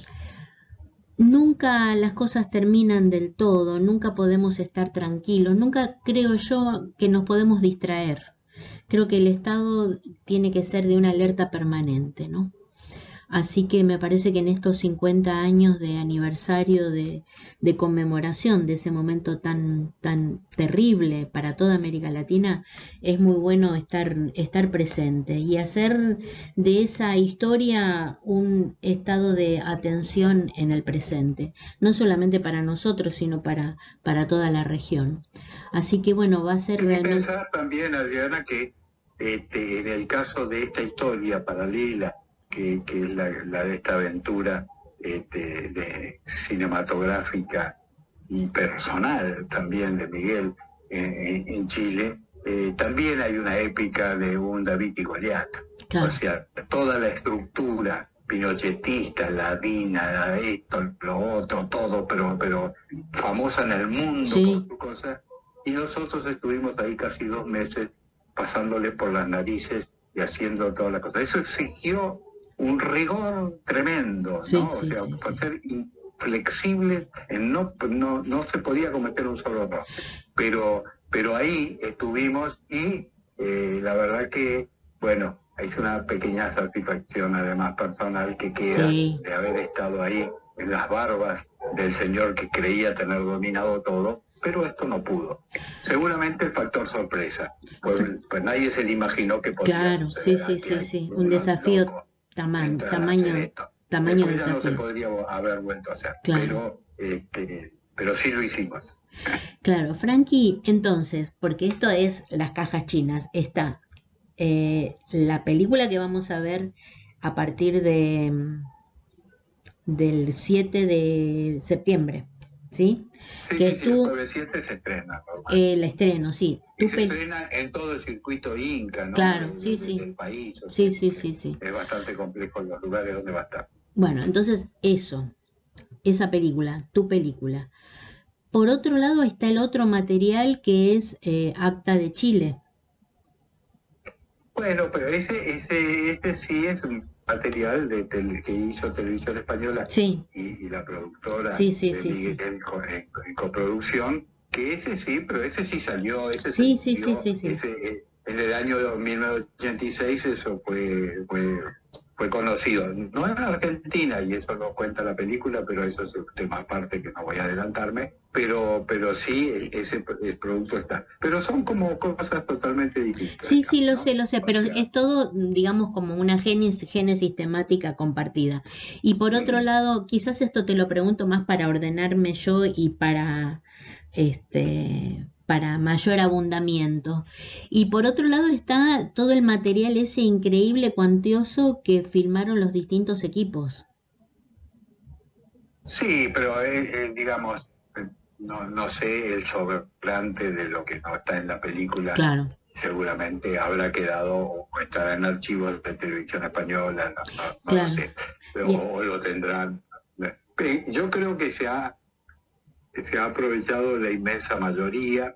nunca las cosas terminan del todo, nunca podemos estar tranquilos, nunca creo yo que nos podemos distraer. Creo que el Estado tiene que ser de una alerta permanente, ¿no? Así que me parece que en estos cincuenta años de aniversario de, de conmemoración de ese momento tan, tan terrible para toda América Latina, es muy bueno estar, estar presente y hacer de esa historia un estado de atención en el presente, no solamente para nosotros, sino para, para toda la región. Así que bueno, va a ser realmente... pensar también, Adriana, que este, en el caso de esta historia paralela, que, que es la, la de esta aventura este, de cinematográfica y personal también de Miguel en, en Chile, eh, también hay una épica de un David y Goliat. Claro. O sea, toda la estructura pinochetista, la DINA, esto, lo otro, todo, pero, pero famosa en el mundo, sí, por su cosa. Y nosotros estuvimos ahí casi dos meses pasándole por las narices y haciendo toda la cosa. Eso exigió un rigor tremendo, sí, ¿no? Sí, o sea, sí, para sí. ser inflexibles, en no, no, no se podía cometer un solo error. Pero, pero ahí estuvimos y eh, la verdad que, bueno, es una pequeña satisfacción además personal que queda sí. de haber estado ahí en las barbas del señor que creía tener dominado todo, pero esto no pudo. Seguramente el factor sorpresa, pues, pues nadie se le imaginó que podía Claro, sí, sí, sí, sí, un desafío loco. Tamaño, tamaño, tamaño Después ya desafío. no se podría haber vuelto a hacer, Claro. pero, este, pero sí lo hicimos. Claro, Frankie, entonces, porque esto es las cajas chinas, está eh, la película que vamos a ver a partir de del siete de septiembre, ¿sí? Sí, que sí, tú, sí, el jueves siete se estrena. El estreno, sí. Y se estrena en todo el circuito Inca, ¿no? Claro, del, sí, del, sí. del país. Sí, sí, sí, sí. Es bastante complejo los lugares donde va a estar. Bueno, entonces eso, esa película, tu película. Por otro lado está el otro material que es eh, Acta de Chile. Bueno, pero ese, ese, ese sí es un material de tele, que hizo Televisión Española sí. y, y la productora sí, sí, de sí, Miguel sí. En, en, en coproducción, que ese sí, pero ese sí salió, ese sí, sí, sí, salió, sí, sí, sí. Ese, en el año mil novecientos ochenta y seis eso fue, fue, fue conocido. No en Argentina, y eso lo cuenta la película, pero eso es un tema aparte que no voy a adelantarme, pero pero sí, ese, ese producto está. Pero son como cosas totalmente distintas. Sí, sí, lo ¿no? sé, lo sé, pero O sea, es todo, digamos, como una génesis, génesis temática compartida. Y por otro lado, quizás esto te lo pregunto más para ordenarme yo y para, este, para mayor abundamiento. Y por otro lado está todo el material ese increíble, cuantioso que filmaron los distintos equipos. Sí, pero eh, eh, digamos, eh, no, no sé el sobrante de lo que no está en la película. Claro. Seguramente habrá quedado o estará en archivos de Televisión Española, no, no, no Claro. lo sé, o, Y- o lo tendrán. Eh, Yo creo que se ha, se ha aprovechado la inmensa mayoría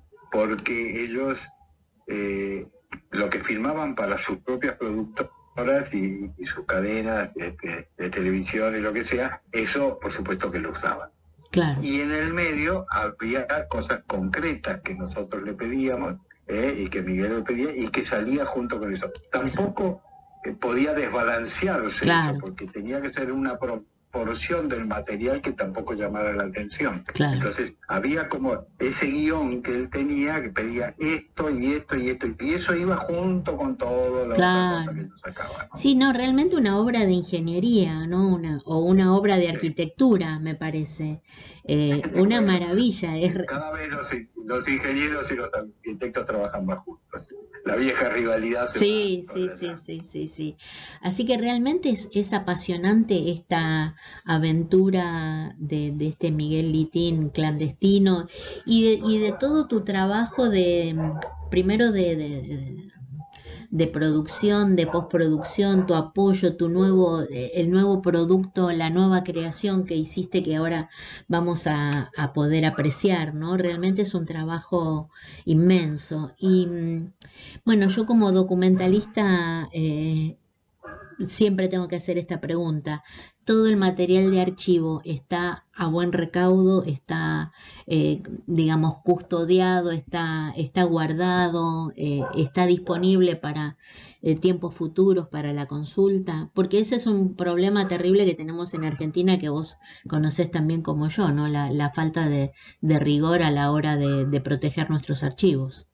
porque ellos eh, lo que filmaban para sus propias productoras y, y sus cadenas de, de- de televisión y lo que sea, eso por supuesto que lo usaban. Claro. Y en el medio había cosas concretas que nosotros le pedíamos eh, y que Miguel le pedía y que salía junto con eso. Tampoco eh, podía desbalancearse Claro. eso, porque tenía que ser una proporción del material que tampoco llamara la atención. Claro. Entonces había como ese guión que él tenía que pedía esto y esto y esto, y eso iba junto con todo la Claro. otra cosa que nos sacaba, ¿no? Sí, no, realmente una obra de ingeniería, ¿no? Una, o una obra de arquitectura, me parece. Eh, una Bueno, maravilla. Es, re- cada vez los, los ingenieros y los arquitectos trabajan más juntos. La vieja rivalidad se Sí, va. sí, sí, sí, sí, sí. Así que realmente es, es apasionante esta aventura de, de este Miguel Litín clandestino y de, y de todo tu trabajo de, mm, primero de, de, de- de producción, de postproducción, tu apoyo, tu nuevo, eh, el nuevo producto, la nueva creación que hiciste que ahora vamos a, a poder apreciar, ¿no? Realmente es un trabajo inmenso. Y mm, bueno, yo como documentalista eh, siempre tengo que hacer esta pregunta. Todo el material de archivo está a buen recaudo, está, eh, digamos, custodiado, está, está guardado, eh, está disponible para eh, tiempos futuros, para la consulta, porque ese es un problema terrible que tenemos en Argentina que vos conocés también como yo, ¿no? La, la falta de, de rigor a la hora de, de proteger nuestros archivos.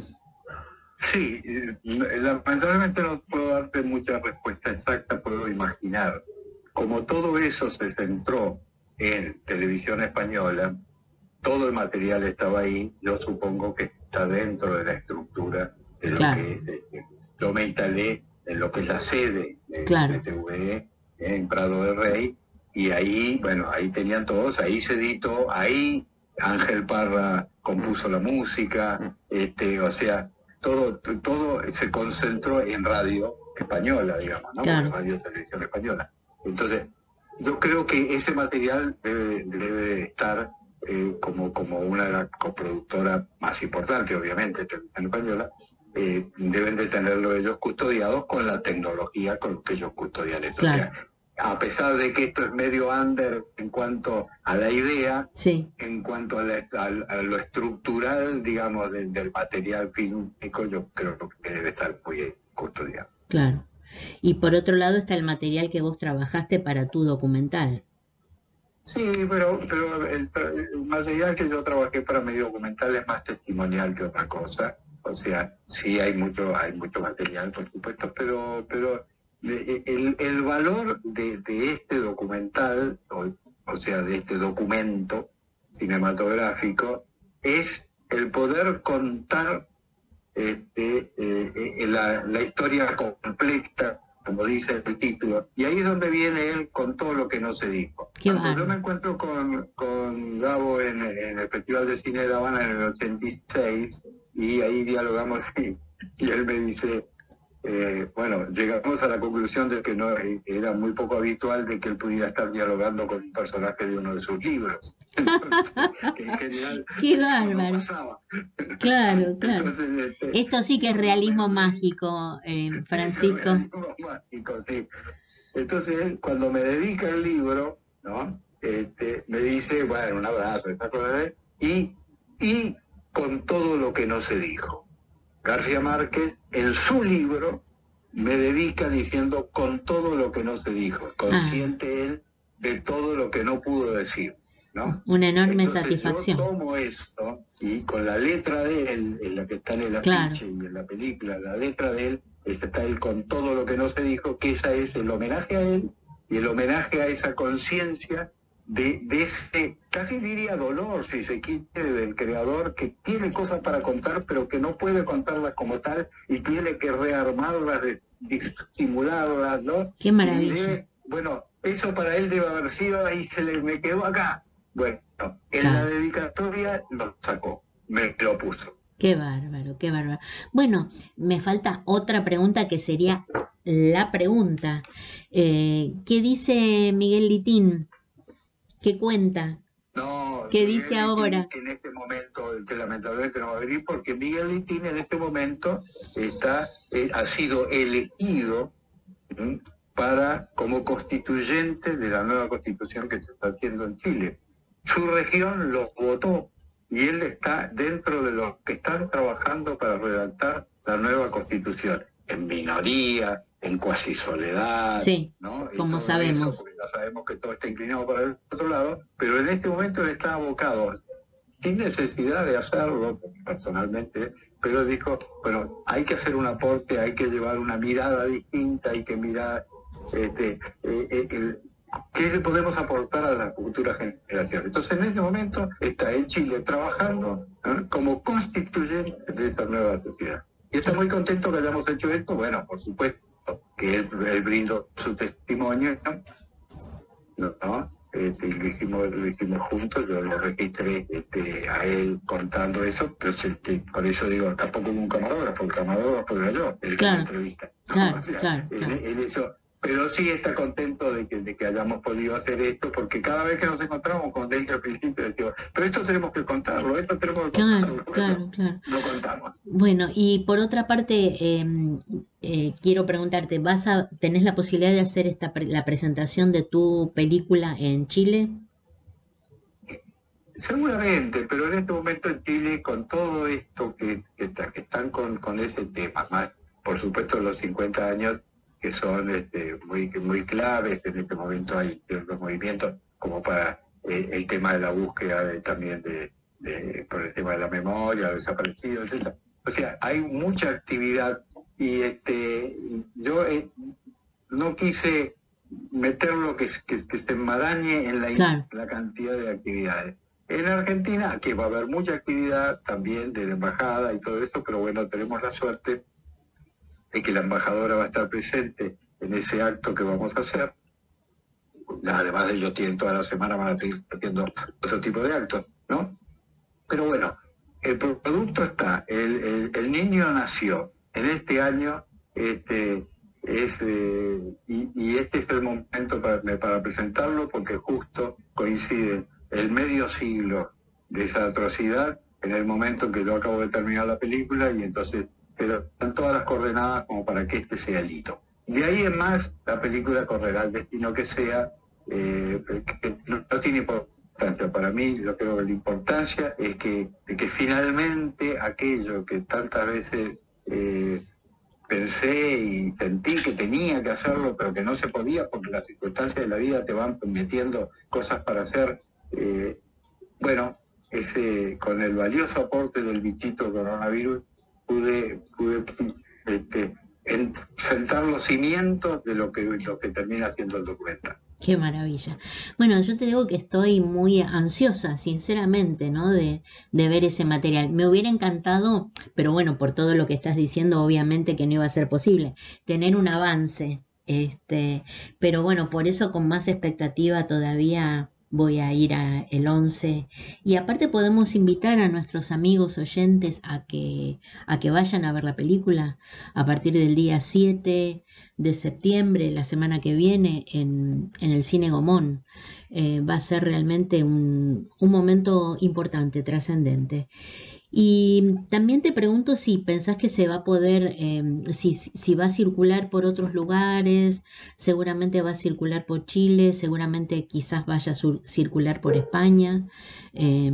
Sí, eh, lamentablemente no puedo darte mucha respuesta exacta, puedo imaginar. Como todo eso se centró en Televisión Española, todo el material estaba ahí, yo supongo que está dentro de la estructura de lo Claro. que es. Este, yo me instalé en lo que es la sede de, Claro. de T V E en Prado del Rey, y ahí, bueno, ahí tenían todos, ahí se editó, ahí Ángel Parra compuso la música, este, o sea, todo, todo se concentró en Radio Española, digamos, ¿no? Claro. Radio Televisión Española. Entonces, yo creo que ese material debe, debe estar eh, como, como una de las coproductoras más importantes, obviamente, Televisión Española, eh, deben de tenerlo ellos custodiados con la tecnología con que ellos custodian esto. Claro. O sea, a pesar de que esto es medio under en cuanto a la idea, Sí. en cuanto a, la- a- a lo estructural, digamos, de- del material fílmico, yo creo que debe estar muy bien custodiado. Claro. Y por otro lado está el material que vos trabajaste para tu documental. Sí, pero, pero el, el material que yo trabajé para mi documental es más testimonial que otra cosa. O sea, sí hay mucho, hay mucho material, por supuesto, pero, pero el, el valor de, de este documental, o, o sea, de este documento cinematográfico, es el poder contar este, eh, eh, la, la historia completa, como dice el título, y ahí es donde viene él con todo lo que no se dijo. Qué Cuando yo bárbaro. me encuentro con, con Gabo en, en el Festival de Cine de La Habana en el ochenta y seis, y ahí dialogamos y, y él me dice, eh, bueno, llegamos a la conclusión de que no era muy poco habitual de que él pudiera estar dialogando con un personaje de uno de sus libros. Que en general, qué bárbaro. no pasaba. Claro, claro. Entonces, este, Esto sí que es realismo mágico, eh, Francisco. Realismo mágico, sí. Entonces, él, cuando me dedica el libro, ¿no? Este, me dice, bueno, un abrazo, esta cosa de, y, y con todo lo que no se dijo. García Márquez, en su libro, me dedica diciendo con todo lo que no se dijo, consciente ah. él de todo lo que no pudo decir, ¿no? Una enorme Entonces, satisfacción. Yo tomo esto y con la letra de él, en la que está en el afiche claro. y en la película, la letra de él, está él con todo lo que no se dijo, que esa es el homenaje a él y el homenaje a esa conciencia de, de ese, casi diría dolor, si se quiere, del creador, que tiene cosas para contar, pero que no puede contarlas como tal, y tiene que rearmarlas, disimularlas, ¿no? ¡Qué maravilla! Debe, bueno, eso para él debe haber sido, ahí se le me quedó acá. Bueno, en claro. la dedicatoria lo sacó, me lo puso. Qué bárbaro, qué bárbaro. Bueno, me falta otra pregunta que sería la pregunta. Eh, ¿Qué dice Miguel Litín? ¿Qué cuenta? No, ¿Qué dice Miguel ahora? Litín, que en este momento, que lamentablemente no va a venir, porque Miguel Litín en este momento está, eh, ha sido elegido ¿sí? para como constituyente de la nueva constitución que se está haciendo en Chile. Su región lo votó y él está dentro de los que están trabajando para redactar la nueva constitución, en minoría, en cuasi soledad, sí, ¿no? como sabemos. Eso, porque ya sabemos que todo está inclinado para el otro lado, pero en este momento él está abocado, sin necesidad de hacerlo personalmente, pero dijo, bueno, hay que hacer un aporte, hay que llevar una mirada distinta, hay que mirar este, eh, eh, el, qué le podemos aportar a la futura generación. Entonces en este momento está en Chile trabajando ¿eh? como constituyente de esa nueva sociedad. Y está muy contento que hayamos hecho esto, bueno, por supuesto, que él, él brindó su testimonio, ¿no? ¿no? Este, y lo hicimos, lo hicimos juntos, yo lo registré este, a él contando eso, pero este, por eso digo, tampoco como un camarógrafo, el camarógrafo era yo, el claro, que me entrevista. ¿no? Claro, o sea, claro, él, claro. él eso, pero sí está contento de que, de que hayamos podido hacer esto, porque cada vez que nos encontramos, como te dije al principio, decimos, pero esto tenemos que contarlo, esto tenemos que claro, contarlo. Claro, bueno, claro. Lo contamos. Bueno, y por otra parte, eh, eh, quiero preguntarte, ¿vas a tenés la posibilidad de hacer esta pre la presentación de tu película en Chile? Seguramente, pero en este momento en Chile, con todo esto que, que, que están con, con ese tema, más por supuesto los cincuenta años, que son este, muy, muy claves, en este momento hay ciertos movimientos como para eh, el tema de la búsqueda de, también de, de, por el tema de la memoria, desaparecidos, etcétera. O sea, hay mucha actividad y este yo eh, no quise meter lo que, que, que se enmarañe en la, claro. la cantidad de actividades. En Argentina, aquí va a haber mucha actividad también de la embajada y todo eso, pero bueno, tenemos la suerte de que la embajadora va a estar presente en ese acto que vamos a hacer. Además de ellos tienen toda la semana, van a seguir haciendo otro tipo de actos, ¿no? Pero bueno, el producto está, el, el, el niño nació en este año, este, es, eh, y, y este es el momento para, para presentarlo, porque justo coincide el medio siglo de esa atrocidad en el momento en que yo acabo de terminar la película, y entonces pero están todas las coordenadas como para que este sea el hito. De ahí en más, la película correrá el destino que sea, eh, que no, no tiene importancia. Para mí, yo creo que la importancia es que, de que finalmente aquello que tantas veces eh, pensé y sentí que tenía que hacerlo, pero que no se podía porque las circunstancias de la vida te van metiendo cosas para hacer, eh, bueno, ese con el valioso aporte del bichito coronavirus, pude, pude este, en, sentar los cimientos de lo que, lo que termina siendo el documental. Qué maravilla. Bueno, yo te digo que estoy muy ansiosa, sinceramente, ¿no? De, de ver ese material. Me hubiera encantado, pero bueno, por todo lo que estás diciendo, obviamente que no iba a ser posible, tener un avance. Este, pero bueno, por eso con más expectativa todavía voy a ir a el once. Y aparte podemos invitar a nuestros amigos oyentes a que, a que vayan a ver la película a partir del día siete de septiembre, la semana que viene, en, en el Cine Gomón. Eh, va a ser realmente un, un momento importante, trascendente. Y también te pregunto si pensás que se va a poder, eh, si, si va a circular por otros lugares, seguramente va a circular por Chile, seguramente quizás vaya a sur- circular por España. Eh,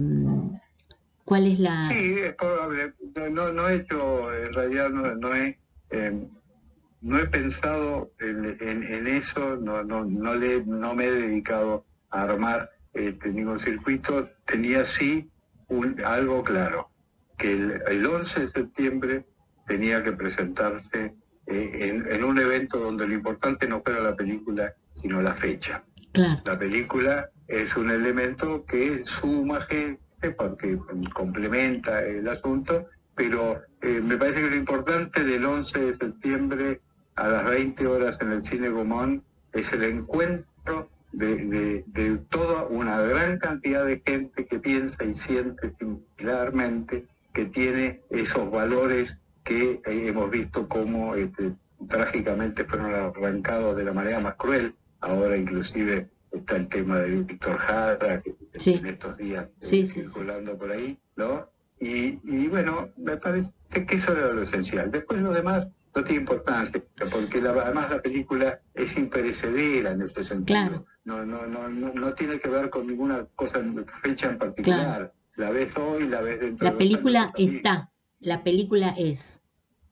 ¿Cuál es la...? Sí, es probable. No, no, no he hecho, en realidad no, no he... Eh, no he pensado en, en, en eso, no, no, no, le, no me he dedicado a armar este, ningún circuito. Tenía sí un, algo claro, que el, el once de septiembre tenía que presentarse eh, en, en un evento donde lo importante no fuera la película, sino la fecha. Claro. La película es un elemento que suma gente porque complementa el asunto, pero eh, me parece que lo importante del once de septiembre a las veinte horas en el Cine Gomón es el encuentro de, de, de toda una gran cantidad de gente que piensa y siente similarmente, que tiene esos valores que eh, hemos visto como este, trágicamente fueron arrancados de la manera más cruel. Ahora inclusive está el tema de Víctor Jara, que sí. en estos días sí, eh, sí, circulando sí. por ahí, ¿no? Y, y bueno, me parece que eso era lo esencial. Después lo demás no tiene importancia, porque la, además la película es imperecedera en ese sentido. Claro. No, no, no, no, no tiene que ver con ninguna cosa, fecha en particular. Claro. La ves hoy, la ves dentro La de película dos años está, la película es.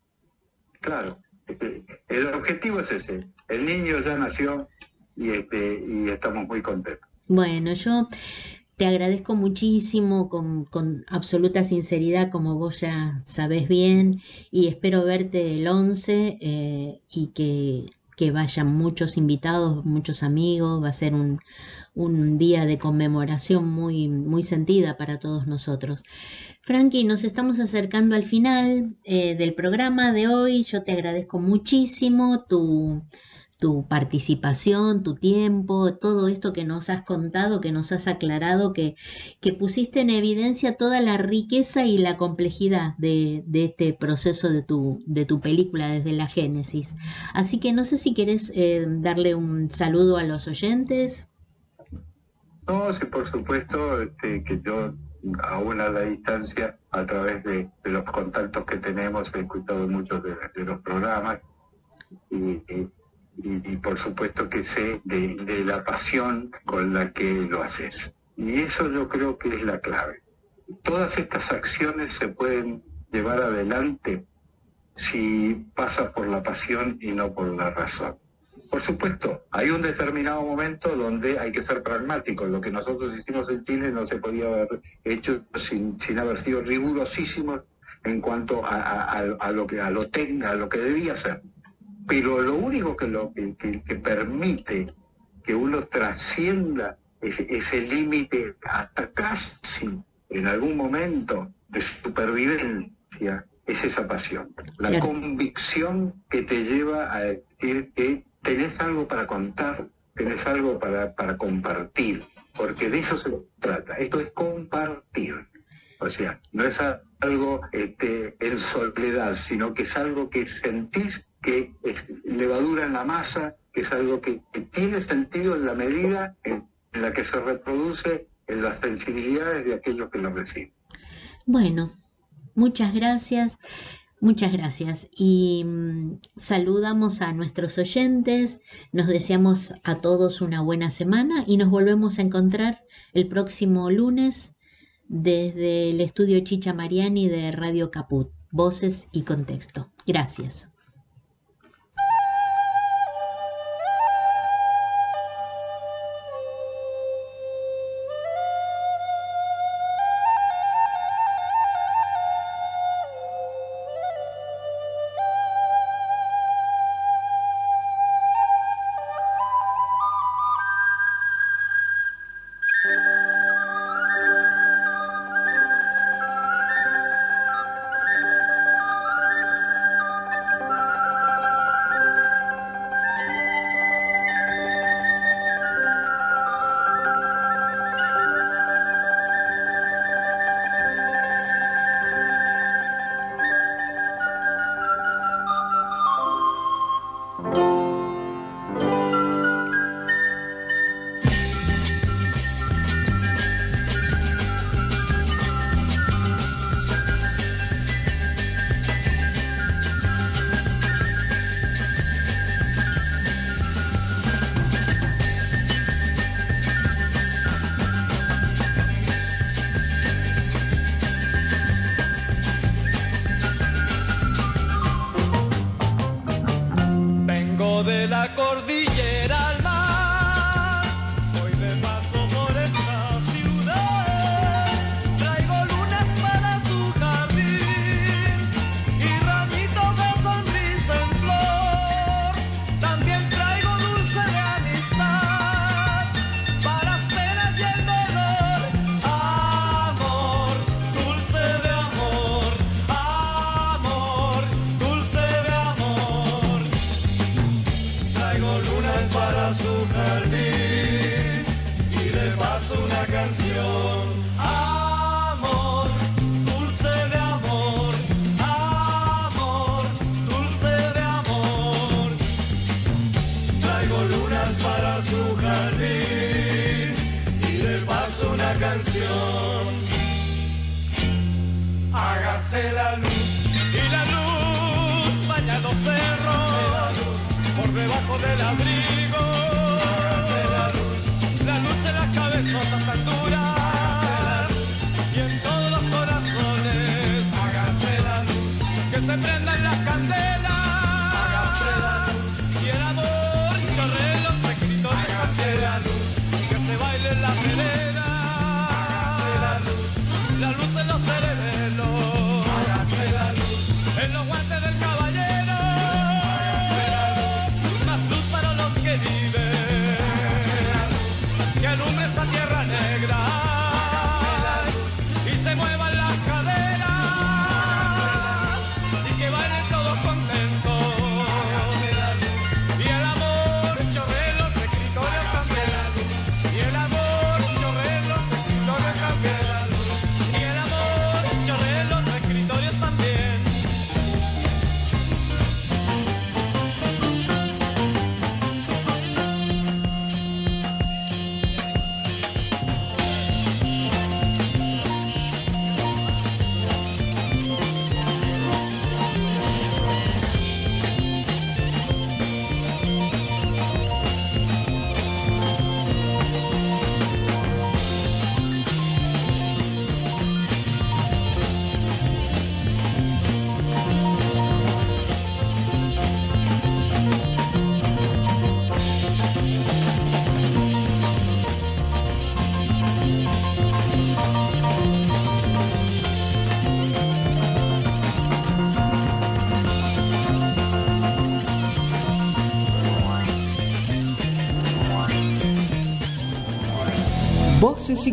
Claro, este, el objetivo es ese. El niño ya nació y, este, y estamos muy contentos. Bueno, yo te agradezco muchísimo, con, con absoluta sinceridad, como vos ya sabés bien, y espero verte el once eh, y que, que vayan muchos invitados, muchos amigos. Va a ser un, un día de conmemoración muy, muy sentida para todos nosotros. Frankie, nos estamos acercando al final eh, del programa de hoy. Yo te agradezco muchísimo tu... tu participación, tu tiempo, todo esto que nos has contado, que nos has aclarado, que, que pusiste en evidencia toda la riqueza y la complejidad de, de este proceso de tu, de tu película desde la génesis. Así que no sé si querés eh, darle un saludo a los oyentes. No, sí, por supuesto, este, que yo, aún a la distancia, a través de, de los contactos que tenemos, he escuchado muchos de, de los programas y, y Y, y por supuesto que sé de, de la pasión con la que lo haces. Y eso yo creo que es la clave. Todas estas acciones se pueden llevar adelante si pasa por la pasión y no por la razón. Por supuesto, hay un determinado momento donde hay que ser pragmático. Lo que nosotros hicimos en Chile no se podía haber hecho sin, sin haber sido rigurosísimos en cuanto a, a, a lo que a lo, ten, a lo que debía ser. Pero lo único que, lo, que, que, que permite que uno trascienda ese, ese límite hasta casi en algún momento de supervivencia es esa pasión. La Cierto. Convicción que te lleva a decir que tenés algo para contar, tenés algo para, para compartir, porque de eso se trata. Esto es compartir. O sea, no es algo este, en soledad, sino que es algo que sentís que es levadura en la masa, que es algo que, que tiene sentido en la medida en, en la que se reproduce en las sensibilidades de aquellos que lo reciben. Bueno, muchas gracias, muchas gracias. Y mmm, saludamos a nuestros oyentes, nos deseamos a todos una buena semana y nos volvemos a encontrar el próximo lunes desde el estudio Chicha Mariani de Radio Caput, Voces y Contexto. Gracias. de paso una canción. Amor, dulce de amor, amor, dulce de amor. Traigo lunas para su jardín y de paso una canción. Hágase la luz y la luz baña los cerros por debajo del abrigo. Hágase la luz, la luz en las cabezotas tan duras y en todos los corazones. Hágase la luz, que se prendan las candelas. Hágase la luz y el amor corre en los escritorios. Hágase la luz, que se baile en la vereda. Hágase la luz, la luz en los cerebelos. Hágase la luz en los guantes del caballero. Hágase la luz, más luz para los que viven. Hágase la luz, que alumbre esta tierra negra. Hágase la luz, y se muevan las caderas. Y que bailen todos contentos. Hágase la luz, y el amor chorre en los escritorios también. Y el amor chorre en los escritorios también. Y el amor chorre en los escritorios también. Voces y